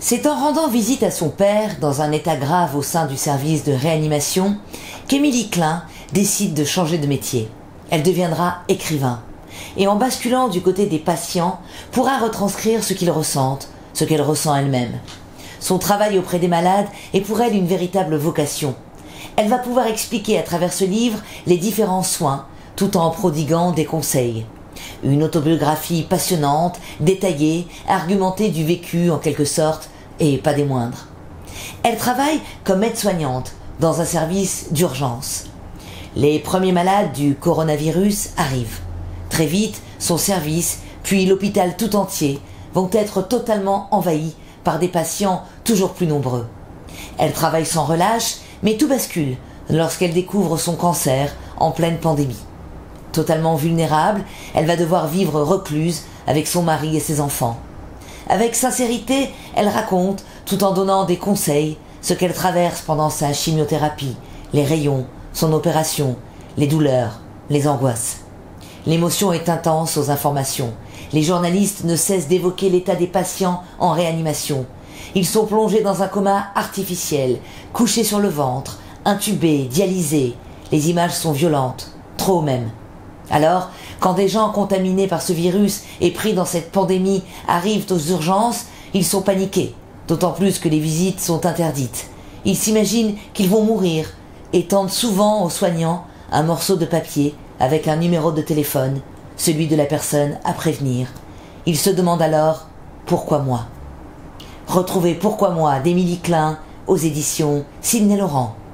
C'est en rendant visite à son père, dans un état grave au sein du service de réanimation, qu'Émilie Klein décide de changer de métier. Elle deviendra écrivain. Et en basculant du côté des patients, pourra retranscrire ce qu'ils ressentent, ce qu'elle ressent elle-même. Son travail auprès des malades est pour elle une véritable vocation. Elle va pouvoir expliquer à travers ce livre les différents soins, tout en prodiguant des conseils. Une autobiographie passionnante, détaillée, argumentée du vécu en quelque sorte, et pas des moindres. Elle travaille comme aide-soignante dans un service d'urgence. Les premiers malades du coronavirus arrivent. Très vite, son service, puis l'hôpital tout entier, vont être totalement envahis par des patients toujours plus nombreux. Elle travaille sans relâche, mais tout bascule lorsqu'elle découvre son cancer en pleine pandémie. Totalement vulnérable, elle va devoir vivre recluse avec son mari et ses enfants. Avec sincérité, elle raconte, tout en donnant des conseils, ce qu'elle traverse pendant sa chimiothérapie, les rayons, son opération, les douleurs, les angoisses. L'émotion est intense aux informations. Les journalistes ne cessent d'évoquer l'état des patients en réanimation. Ils sont plongés dans un coma artificiel, couchés sur le ventre, intubés, dialysés. Les images sont violentes, trop même. Alors, quand des gens contaminés par ce virus et pris dans cette pandémie arrivent aux urgences, ils sont paniqués, d'autant plus que les visites sont interdites. Ils s'imaginent qu'ils vont mourir et tendent souvent aux soignants un morceau de papier avec un numéro de téléphone, celui de la personne à prévenir. Ils se demandent alors « Pourquoi moi ?» Retrouvez « Pourquoi moi » d'Émilie Klein aux éditions Sidney Laurent.